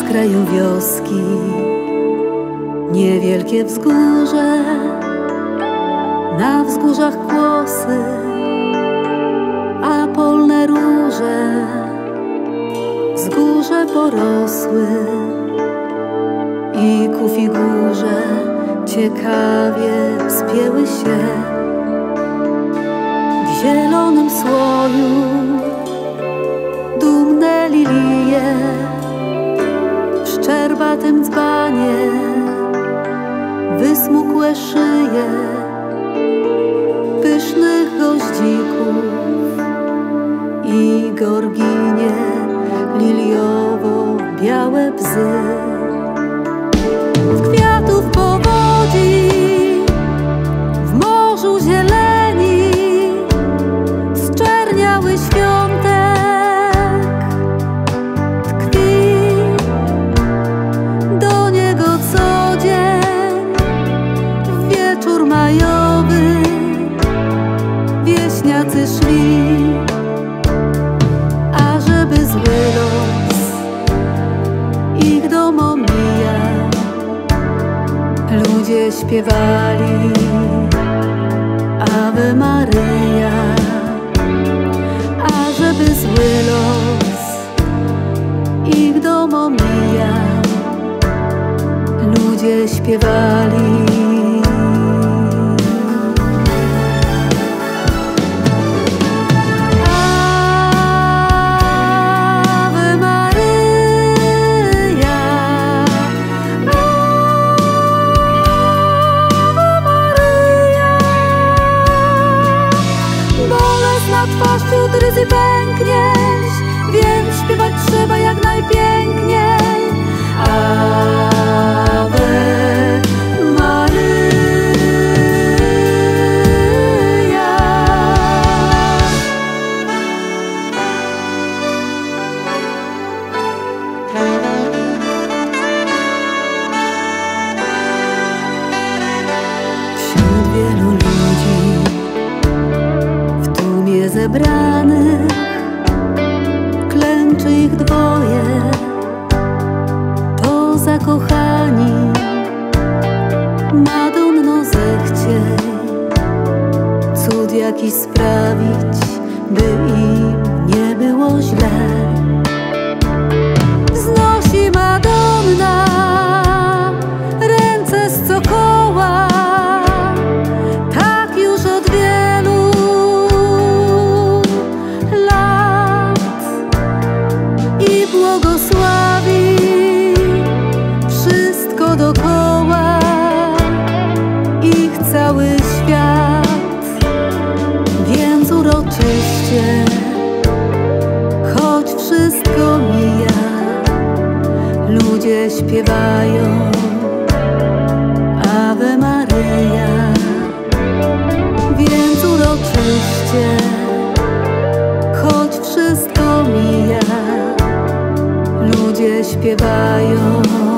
kraju wioski, niewielkie wzgórze, na wzgórzach kłosy, a polne róże wzgórze porosły i ku figurze ciekawie spięły się. W zielonym słoju dumne lilie, w szczerbatym dzbanie wysmukłe szyje pysznych goździków i gorginie liliowo-białe bzy. Z kwiatów powodzi, w morzu zieleni zczerniały świątek tkwi. Do niego co dzień w wieczór majowy wieśniacy szli, a żeby zły los ich dom omijał, ludzie śpiewali Ave Maryja. A żeby zły los ich dom omijał, ludzie śpiewali i pękniesz, więc śpiewać trzeba jak najpiękniej. Ave Maryja. Wśród wielu ludzi w tłumie zebranych klęczy ich dwoje, to zakochani. Madonno, zechciej cud jakiś sprawić, by im nie było źle. Wznosi Madonna ręce z cokoła, tak już od wielu i błogosławi wszystko dokoła, ich cały świat. Więc uroczyście, choć wszystko mija, ludzie śpiewają Ave Maryja. Więc uroczyście, choć wszystko mija, ludzie śpiewają